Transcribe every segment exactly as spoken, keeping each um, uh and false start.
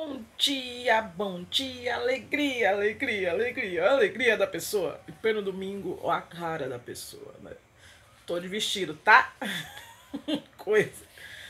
Bom dia, bom dia, alegria, alegria, alegria, alegria da pessoa. E pelo domingo, ó a cara da pessoa, né? Tô de vestido, tá? Coisa.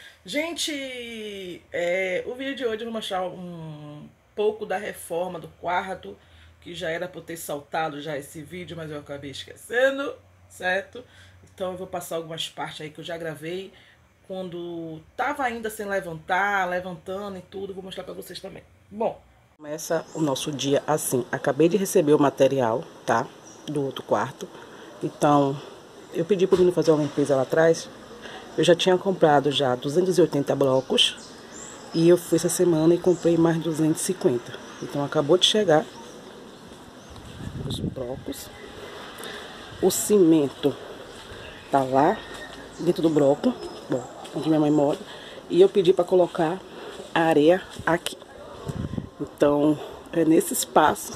Gente, é, o vídeo de hoje eu vou mostrar um pouco da reforma do quarto, que já era pra eu ter saltado já esse vídeo, mas eu acabei esquecendo, certo? Então eu vou passar algumas partes aí que eu já gravei, quando tava ainda sem levantar, levantando e tudo, vou mostrar pra vocês também. Bom, começa o nosso dia assim. Acabei de receber o material, tá? Do outro quarto. Então, eu pedi pro menino fazer uma limpeza lá atrás. Eu já tinha comprado já duzentos e oitenta blocos. E eu fui essa semana e comprei mais duzentos e cinquenta. Então, acabou de chegar os blocos. O cimento tá lá dentro do bloco, bom, onde minha mãe mora. E eu pedi para colocar a areia aqui. Então, é nesse espaço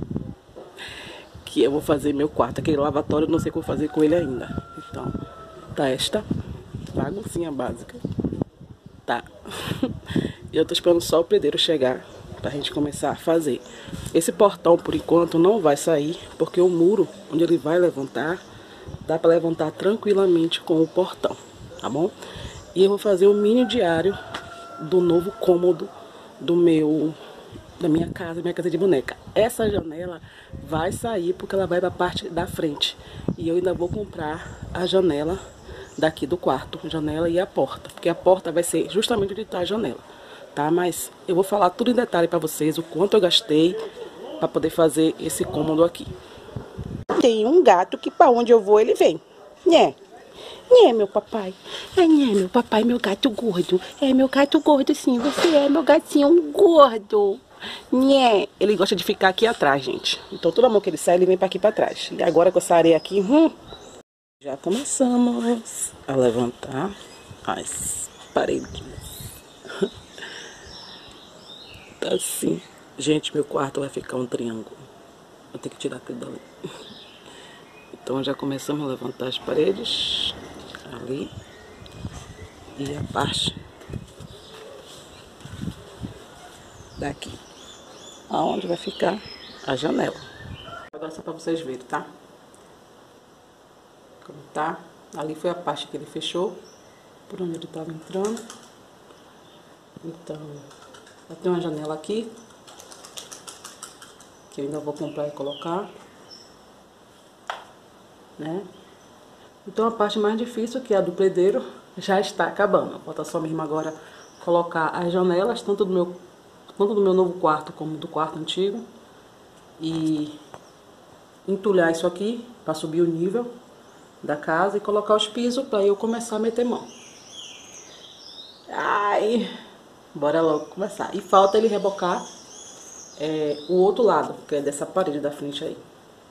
que eu vou fazer meu quarto. Aquele lavatório eu não sei o que eu vou fazer com ele ainda. Então, tá esta baguncinha básica. Tá. E eu tô esperando só o pedreiro chegar pra gente começar a fazer. Esse portão, por enquanto, não vai sair, porque o muro onde ele vai levantar, dá pra levantar tranquilamente com o portão, tá bom? E eu vou fazer o mini diário do novo cômodo do meu, da minha casa, minha casa de boneca. Essa janela vai sair porque ela vai para a parte da frente. E eu ainda vou comprar a janela daqui do quarto, a janela e a porta, porque a porta vai ser justamente onde está a janela, tá? Mas eu vou falar tudo em detalhe para vocês, o quanto eu gastei para poder fazer esse cômodo aqui. Tem um gato que para onde eu vou ele vem, né? É, meu papai. É, meu papai, meu gato gordo. É, meu gato gordo, sim. Você é meu gatinho gordo. Né? Ele gosta de ficar aqui atrás, gente. Então, toda mão que ele sai, ele vem pra aqui pra trás. E agora com essa areia aqui, hum, já começamos a levantar as paredes. Tá assim. Gente, meu quarto vai ficar um triângulo. Vou ter que tirar aquilo dali. Então, já começamos a levantar as paredes. Ali. E a parte daqui, aonde vai ficar a janela. Agora só para vocês verem, tá? Como tá? Ali foi a parte que ele fechou, por onde ele estava entrando. Então, vai ter uma janela aqui, que eu ainda vou comprar e colocar, né? Então, a parte mais difícil, que é a do pedreiro, já está acabando. Falta só mesmo agora colocar as janelas, tanto do meu, tanto do meu novo quarto como do quarto antigo. E entulhar isso aqui para subir o nível da casa e colocar os pisos para eu começar a meter mão. Ai, bora logo começar. E falta ele rebocar é, o outro lado, que é dessa parede da frente aí.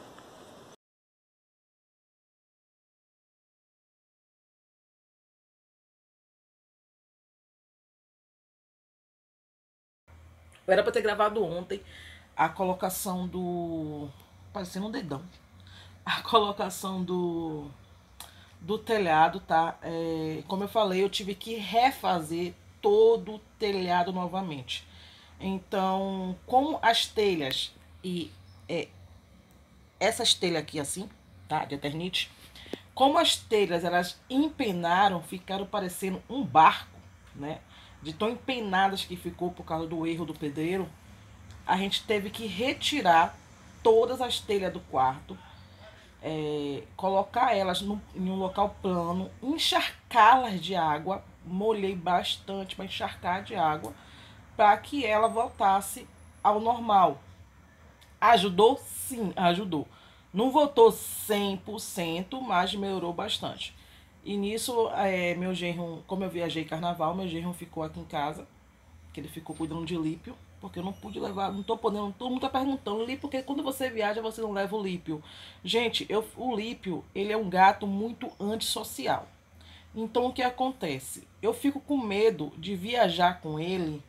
Eu era pra ter gravado ontem a colocação do... parecendo um dedão. A colocação do... do telhado, tá? É, como eu falei, eu tive que refazer todo o telhado novamente. Então, como as telhas e é, essas telhas aqui assim, tá? De Eternite. Como as telhas, elas empenaram, ficaram parecendo um barco, né? De tão empenadas que ficou por causa do erro do pedreiro. A gente teve que retirar todas as telhas do quarto. É, colocar elas no, em um local plano, encharcá-las de água, molhei bastante para encharcar de água, para que ela voltasse ao normal. Ajudou? Sim, ajudou. Não voltou cem por cento, mas melhorou bastante. E nisso, é, meu genro, como eu viajei carnaval, meu genro ficou aqui em casa, que ele ficou cuidando de Lípio, porque eu não pude levar, não tô podendo, todo mundo tá perguntando, Lípio, porque quando você viaja, você não leva o Lípio. Gente, eu, o Lípio, ele é um gato muito antissocial. Então, o que acontece? Eu fico com medo de viajar com ele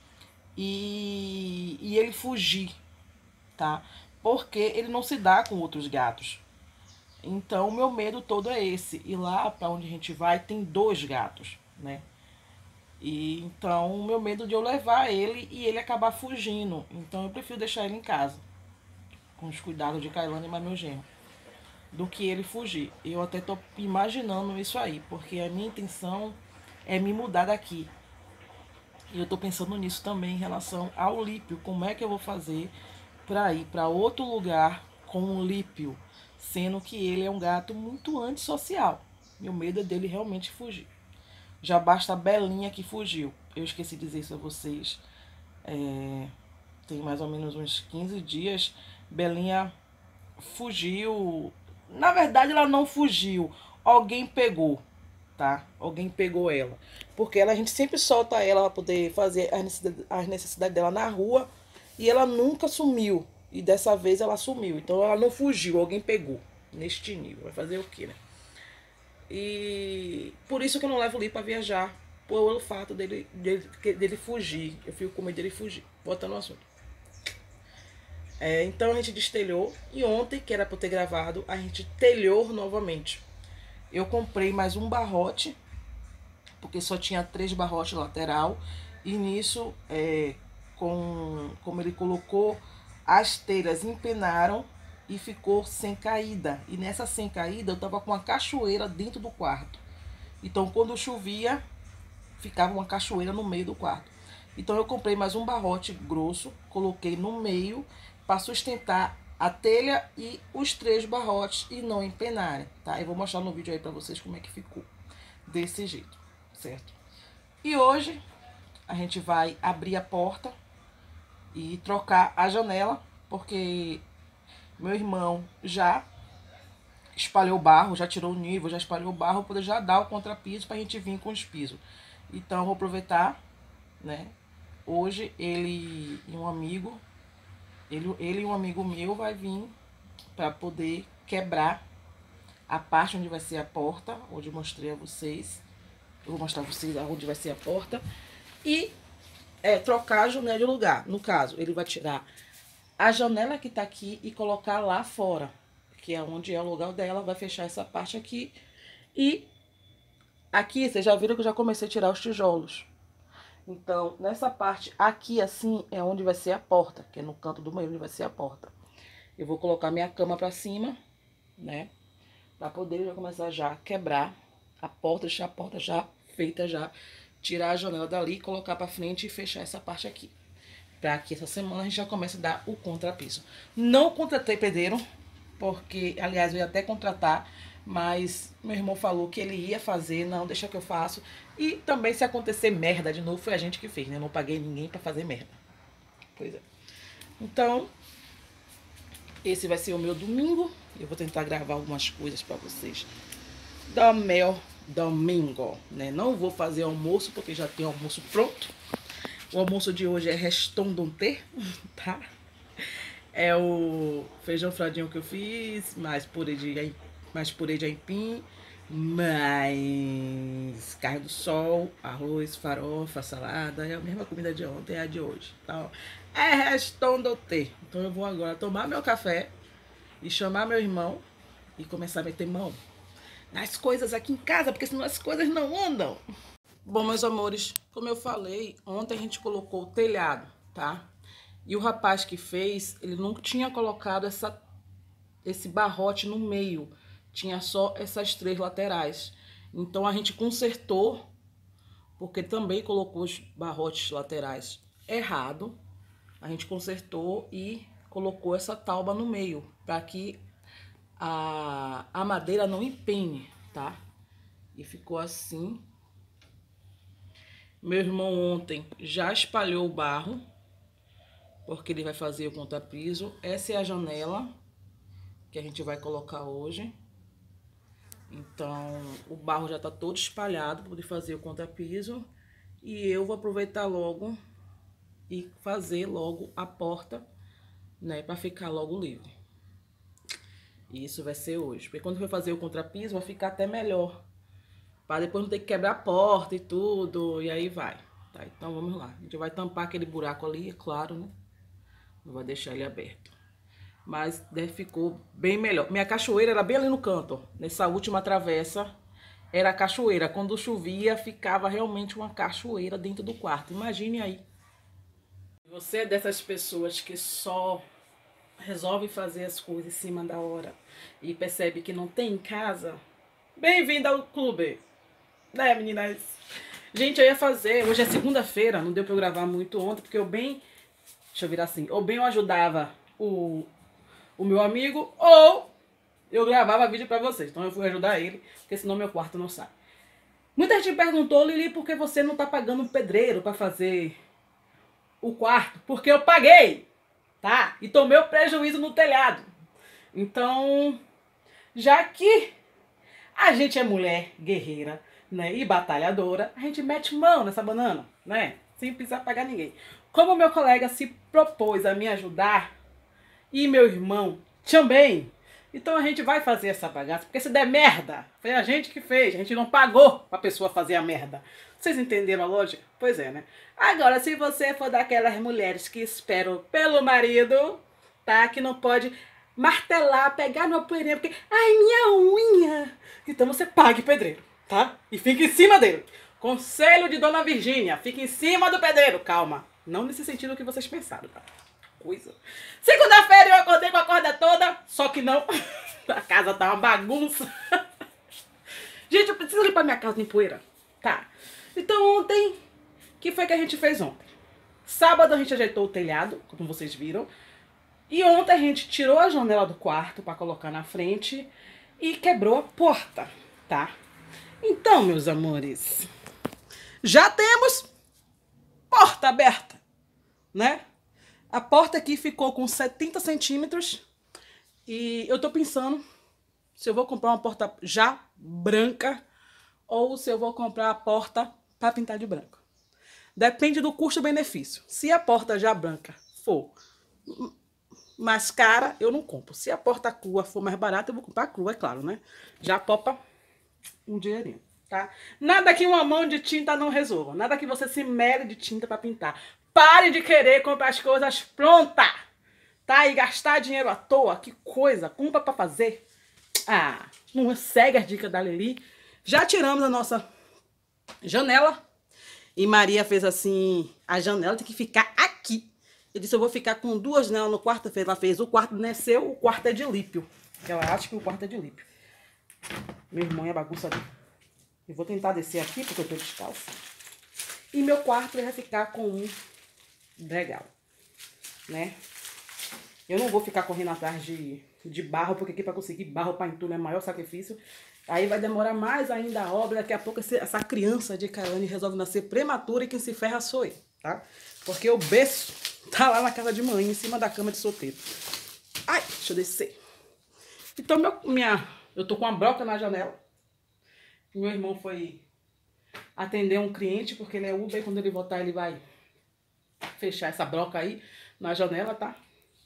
e, e ele fugir, tá? Porque ele não se dá com outros gatos. Então, o meu medo todo é esse. E lá para onde a gente vai, tem dois gatos, né? E então o meu medo de eu levar ele e ele acabar fugindo. Então eu prefiro deixar ele em casa, com os cuidados de Kailane e mais meu genro, do que ele fugir. Eu até tô imaginando isso aí, porque a minha intenção é me mudar daqui. E eu tô pensando nisso também em relação ao Lípio. Como é que eu vou fazer para ir para outro lugar com o Lípio, sendo que ele é um gato muito antissocial. Meu medo é dele realmente fugir. Já basta a Belinha que fugiu. Eu esqueci de dizer isso a vocês. É, tem mais ou menos uns quinze dias. Belinha fugiu. Na verdade, ela não fugiu. Alguém pegou, tá? Alguém pegou ela. Porque ela, a gente sempre solta ela para poder fazer as necessidades, as necessidades dela na rua. E ela nunca sumiu. E dessa vez ela sumiu. Então ela não fugiu. Alguém pegou. Neste nível. Vai fazer o quê, né? E por isso que eu não levo o Lee pra viajar. Pelo fato dele, dele, dele fugir. Eu fico com medo dele fugir. Voltando ao assunto. É, então a gente destelhou. E ontem, que era pra eu ter gravado, a gente telhou novamente. Eu comprei mais um barrote. Porque só tinha três barrotes lateral. E nisso, é, com, como ele colocou, as telhas empenaram e ficou sem caída. E nessa sem caída eu tava com uma cachoeira dentro do quarto. Então quando chovia, ficava uma cachoeira no meio do quarto. Então eu comprei mais um barrote grosso, coloquei no meio para sustentar a telha e os três barrotes e não empenarem, tá? Eu vou mostrar no vídeo aí para vocês como é que ficou desse jeito, certo? E hoje a gente vai abrir a porta e trocar a janela, porque meu irmão já espalhou barro, já tirou o nível, já espalhou barro, para poder já dar o contrapiso para a gente vir com os pisos. Então eu vou aproveitar, né? Hoje ele e um amigo, ele, ele e um amigo meu vai vir para poder quebrar a parte onde vai ser a porta, onde eu mostrei a vocês. Eu vou mostrar a vocês onde vai ser a porta. E é, trocar a janela de lugar. No caso, ele vai tirar a janela que tá aqui e colocar lá fora, que é onde é o lugar dela, vai fechar essa parte aqui. E aqui, vocês já viram que eu já comecei a tirar os tijolos. Então, nessa parte aqui, assim, é onde vai ser a porta, que é no canto do meio onde vai ser a porta. Eu vou colocar minha cama pra cima, né, pra poder já começar já a quebrar a porta, deixar a porta já feita já, tirar a janela dali, colocar pra frente e fechar essa parte aqui. Pra que essa semana a gente já comece a dar o contrapiso. Não contratei pedreiro, porque, aliás, eu ia até contratar, mas meu irmão falou que ele ia fazer, não, deixa que eu faço. E também, se acontecer merda de novo, foi a gente que fez, né? Eu não paguei ninguém pra fazer merda. Pois é. Então, esse vai ser o meu domingo. Eu vou tentar gravar algumas coisas pra vocês do meu domingo, né? Não vou fazer almoço, porque já tem almoço pronto. O almoço de hoje é restondonté, tá? É o feijão fradinho que eu fiz, mais purê de, mais purê de aipim, mais carne do sol, arroz, farofa, salada. É a mesma comida de ontem, é a de hoje. Então, é restondonté. Então eu vou agora tomar meu café e chamar meu irmão e começar a meter mão nas coisas aqui em casa, porque senão as coisas não andam. Bom, meus amores, como eu falei, ontem a gente colocou o telhado, tá? E o rapaz que fez, ele não tinha colocado essa, esse barrote no meio. Tinha só essas três laterais. Então a gente consertou, porque também colocou os barrotes laterais errado. A gente consertou e colocou essa tauba no meio, para que a, a madeira não empene, tá? E ficou assim. Meu irmão ontem já espalhou o barro, porque ele vai fazer o contrapiso. Essa é a janela que a gente vai colocar hoje. Então, o barro já tá todo espalhado para poder fazer o contrapiso. E eu vou aproveitar logo e fazer logo a porta, né, para ficar logo livre. E isso vai ser hoje. Porque quando eu for fazer o contrapiso, vai ficar até melhor. Para depois não ter que quebrar a porta e tudo, e aí vai. Tá, então vamos lá. A gente vai tampar aquele buraco ali, é claro, né? Não vai deixar ele aberto. Mas né, ficou bem melhor. Minha cachoeira era bem ali no canto, ó. Nessa última travessa era cachoeira. Quando chovia, ficava realmente uma cachoeira dentro do quarto. Imagine aí. Você é dessas pessoas que só resolve fazer as coisas em cima da hora e percebe que não tem em casa? Bem-vindo ao clube, né, meninas? Gente, eu ia fazer, hoje é segunda-feira, não deu pra eu gravar muito ontem, porque eu bem, deixa eu virar assim, ou bem eu ajudava o, o meu amigo, ou eu gravava vídeo pra vocês. Então eu fui ajudar ele, porque senão meu quarto não sai. Muita gente me perguntou, Lili, por que você não tá pagando um pedreiro pra fazer o quarto? Porque eu paguei, tá? E tomei o prejuízo no telhado. Então, já que a gente é mulher guerreira, né, e batalhadora, a gente mete mão nessa banana, né? Sem precisar pagar ninguém. Como meu colega se propôs a me ajudar, e meu irmão também, então a gente vai fazer essa bagaça, porque se der merda, foi a gente que fez, a gente não pagou pra pessoa fazer a merda. Vocês entenderam a lógica? Pois é, né? Agora, se você for daquelas mulheres que esperam pelo marido, tá? Que não pode martelar, pegar no poeirinha, porque, ai, minha unha. Então você pague pedreiro, tá? E fique em cima dele. Conselho de Dona Virgínia, fique em cima do pedreiro. Calma, não nesse sentido que vocês pensaram, tá? Coisa. Segunda-feira eu acordei com a corda toda, só que não. A casa tá uma bagunça. Gente, eu preciso limpar minha casa de poeira, tá? Então ontem, o que foi que a gente fez ontem? Sábado a gente ajeitou o telhado, como vocês viram. E ontem a gente tirou a janela do quarto para colocar na frente e quebrou a porta, tá? Então, meus amores, já temos porta aberta, né? A porta aqui ficou com setenta centímetros e eu tô pensando se eu vou comprar uma porta já branca ou se eu vou comprar a porta para pintar de branco. Depende do custo-benefício. Se a porta já branca for mais cara, eu não compro. Se a porta crua for mais barata, eu vou comprar crua, é claro, né? Já popa um dinheirinho, tá? Nada que uma mão de tinta não resolva. Nada que você se mere de tinta para pintar. Pare de querer comprar as coisas prontas, tá? E gastar dinheiro à toa. Que coisa. Compra para fazer. Ah, não segue as dicas da Lili. Já tiramos a nossa janela. E Maria fez assim, a janela tem que ficar aqui. Eu disse, eu vou ficar com duas janelas no quarto. Ela fez, o quarto não é seu, o quarto é de Lípio. Ela acha que o quarto é de Lípio. Meu irmão é bagunça ali. Eu vou tentar descer aqui, porque eu tô descalça. E meu quarto vai ficar com um legal, né? Eu não vou ficar correndo atrás de, de barro, porque aqui para conseguir barro para entulho é maior sacrifício. Aí vai demorar mais ainda a obra. Daqui a pouco essa criança de Kailane resolve nascer prematura e quem se ferra sou eu, tá? Porque o berço tá lá na casa de mãe, em cima da cama de solteiro. Ai, deixa eu descer. Então, meu, minha, eu tô com uma broca na janela. Meu irmão foi atender um cliente, porque ele é Uber, e quando ele voltar ele vai fechar essa broca aí na janela, tá?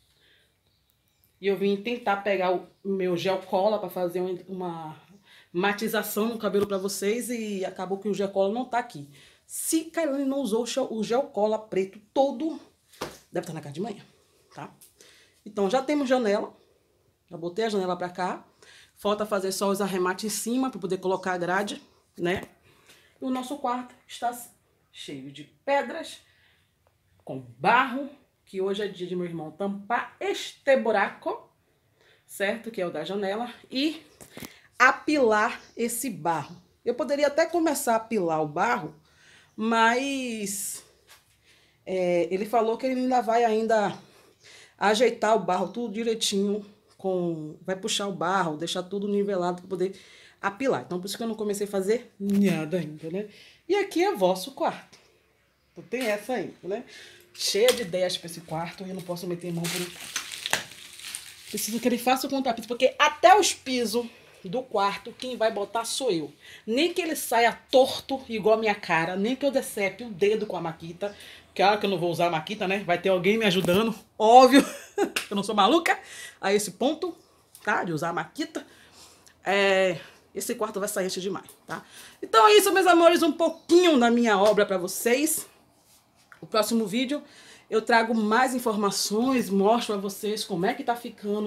E eu vim tentar pegar o meu gel cola para fazer uma matização no cabelo para vocês e acabou que o gel cola não tá aqui. Se Kailane não usou o gel cola preto todo, deve estar na casa de manhã, tá? Então já temos janela, já botei a janela para cá. Falta fazer só os arremates em cima para poder colocar a grade, né? E o nosso quarto está cheio de pedras, com barro, que hoje é dia de meu irmão tampar este buraco, certo? Que é o da janela, e apilar esse barro. Eu poderia até começar a apilar o barro, mas é, ele falou que ele ainda vai ainda ajeitar o barro tudo direitinho, com, vai puxar o barro, deixar tudo nivelado para poder apilar. Então, por isso que eu não comecei a fazer nada ainda, né? E aqui é vosso quarto. Então, tem essa ainda, né? Cheia de ideias para esse quarto e eu não posso meter mão por enquanto. Preciso que ele faça o contrapiso, porque até os pisos do quarto, quem vai botar sou eu. Nem que ele saia torto, igual a minha cara, nem que eu decepe o dedo com a maquita. Claro que eu não vou usar a maquita, né? Vai ter alguém me ajudando, óbvio. Eu não sou maluca a esse ponto, tá? De usar a maquita. É... Esse quarto vai sair demais, tá? Então é isso, meus amores, um pouquinho da minha obra para vocês. O próximo vídeo eu trago mais informações, mostro a vocês como é que tá ficando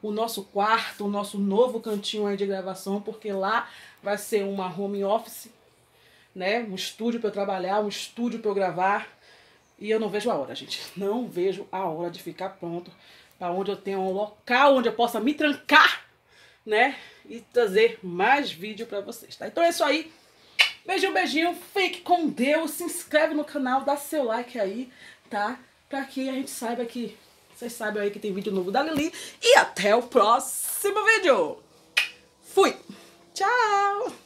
o nosso quarto, o nosso novo cantinho aí de gravação, porque lá vai ser uma home office, né? Um estúdio para eu trabalhar, um estúdio para eu gravar. E eu não vejo a hora, gente. Não vejo a hora de ficar pronto para onde eu tenha um local onde eu possa me trancar, né? E trazer mais vídeo para vocês, tá? Então é isso aí. Beijinho, beijinho. Fique com Deus. Se inscreve no canal, dá seu like aí, tá? Pra que a gente saiba que... Vocês sabem aí que tem vídeo novo da Lili. E até o próximo vídeo. Fui! Tchau!